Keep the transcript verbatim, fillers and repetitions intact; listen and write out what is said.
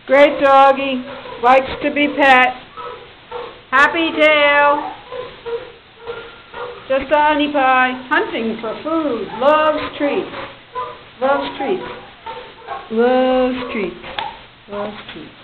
Great doggie. Likes to be pet. Happy tail. Just a honey pie. Hunting for food. Loves treats. Loves treats. Loves treats. Loves treats.